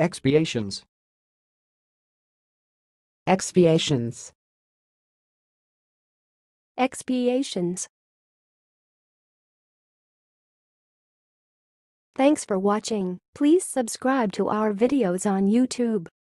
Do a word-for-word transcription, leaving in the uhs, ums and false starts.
expiations, expiations, expiations. Thanks for watching. Please subscribe to our videos on YouTube.